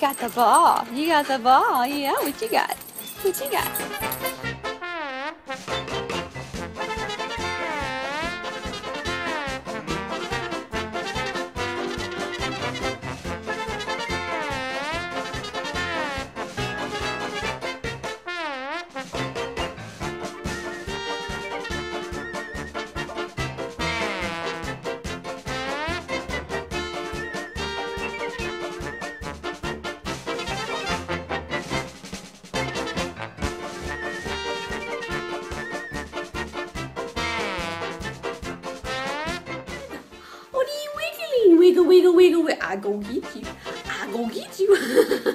got the ball. You got the ball. Yeah, what you got? What you got? What are you wiggling? Wiggle, wiggle, wiggle, wiggle. I go get you. I go get you.